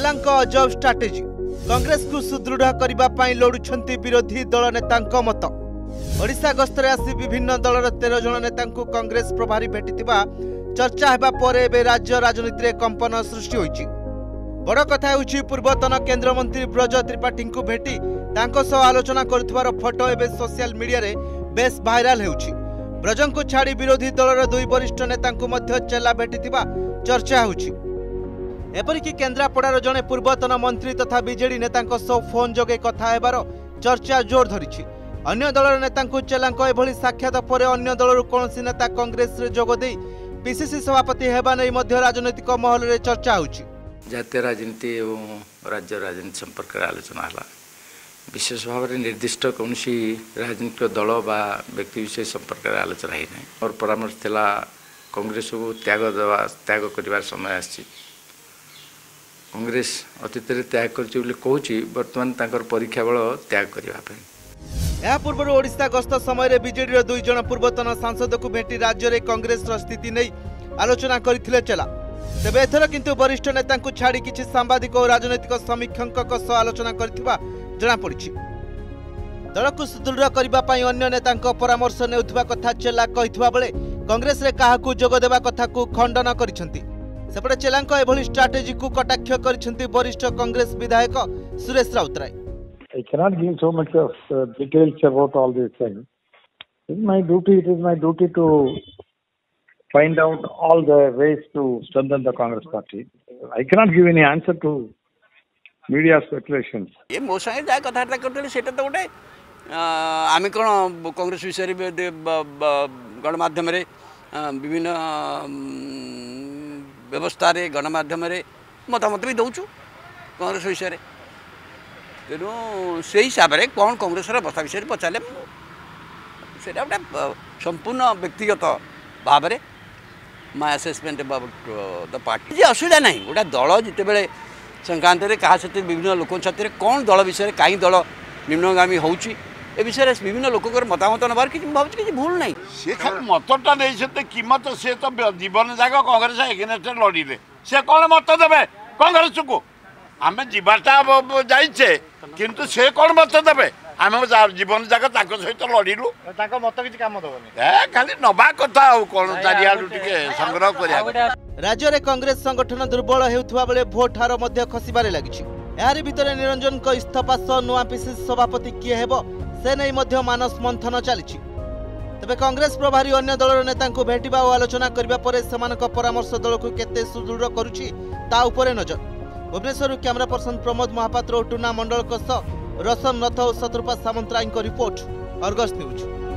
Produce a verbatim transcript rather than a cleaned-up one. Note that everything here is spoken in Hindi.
चेलांक अजब स्ट्राटेजी कांग्रेस को सुदृढ़ करने लड़ुंट विरोधी दल नेता मत। ओडिशा गस्तरे आसी विभिन्न दलर तेरह जन नेता कांग्रेस प्रभारी भेटी चर्चा हेबा परे एबे राज्य राजनीति में कंपन सृष्टि होइछि। बड़ कथा होइछि पूर्वतन केंद्रमंत्री ब्रज त्रिपाठी को भेटी तांको सह आलोचना करुथवार फोटो एबे सोशल मीडिया रे बेस भाइराल हेउछि। ब्रजन को छाड़ी विरोधी दलर दुई वरिष्ठ नेता चेला भेटिथिबा चर्चा होइछि। एपरिकी केन्द्रापड़ार जड़े पूर्वतन मंत्री तथा बीजेडी नेता फोन जोगे कथा हेबार चर्चा जोर धरी। अन्य दलर नेता चेलांक एभली साक्षात पर अन्य दलर कौनसी नेता कांग्रेस रे जोगदे पीसीसी सभापति हेबा नै मध्य राजनैतिक महल रे चर्चा होछि। जातीय राजनीति एवं राज्य राजनीति संपर्क आलोचना है। विशेष भाव में निर्दिष्ट कौन राजनीतिक दल बा व्यक्ति विषय संपर्क आलोचना ही ना और परामर्श थिला कांग्रेस को त्याग देवा त्याग करने समय आसी कांग्रेस अतीत त्याग कर बर्तमान परीक्षा बल त्याग करने। या पूर्व ओडिशा गस्त समय बीजेडी दुई जन पूर्वतन सांसद को भेटी राज्य में कांग्रेस स्थिति नहीं आलोचना करथिले चेला। तेबे एथर किंतु वरिष्ठ नेता को छाड़ी किछि सांबादिक और राजनैतिक समीक्षक सह आलोचना करथिबा जणा पड़िछि। दल को सुदृढ़ करने अन्य नेता परामर्श नेउथिबा कथा चेला कहिथिबा बेले कांग्रेस रे काहाकू जोग देबा कथा को खंडन करिसेंती। सेपटे चेलांक एभली स्ट्राटेजी को कटाक्ष करिसेंती वरिष्ठ कांग्रेस विधायक Suresh Routray. I cannot give so much of uh, details about all these things. It is my duty. It is my duty to find out all the ways to strengthen the Congress party. I cannot give any answer to media speculations. ये मो संगे जा कथार्ता करते सेटा तो गोटे आमे कोन कांग्रेस विषय गणमाध्यम रे विभिन्न व्यवस्था रे गणमाध्यम रे मतामत भी दउछु कांग्रेस विषय तेणु से हिसाब से कौन कांग्रेस अवस्था विषय पचारे से गोटे संपूर्ण व्यक्तिगत भाव में my assessment about the party जी असुविधा ना गोटे दल जिते बड़े संक्रांत में क्या साथ विभिन्न लोक साथ कौन दल विषय कहीं दल निम्नगामी होची ए विषय विभिन्न लोक मतामत नबार कि भाव कि भूल ना सी खाली मतटा नहीं किमत सी तो जीवन जाक कांग्रेस एगेन्स्ट लड़िले से कौन मत देवे कांग्रेस को आम जीवाटा जाइचे किंतु से कौन मत देवे आम जीवन जाक सहित लड़िलु मत किसी काम दबनी खाली नवा कथा कौन चारिआडू टिके संग्रह करिया। राज्य में कांग्रेस संगठन दुर्बल हेउथुवा बेले भोट हार मध्य खसिबारे लागिछि। यारी भितरे निरंजन को इस्तीफा सह नुआ पीसीसी सभापति किए हेबो से नै मध्य मानस मंथन चलिछि। तबे कांग्रेस प्रभारी अन्य दलर नेता को भेटिबा और आलोचना करबा परे समानक परामर्श दल को केते सुदृढ़ करूछि ता उपरे नजर। भुवनेश्वर कैमरा पर्सन प्रमोद महापात्र और टूना मंडल रसन रथ और Shatarupa Samantaray report Argus news.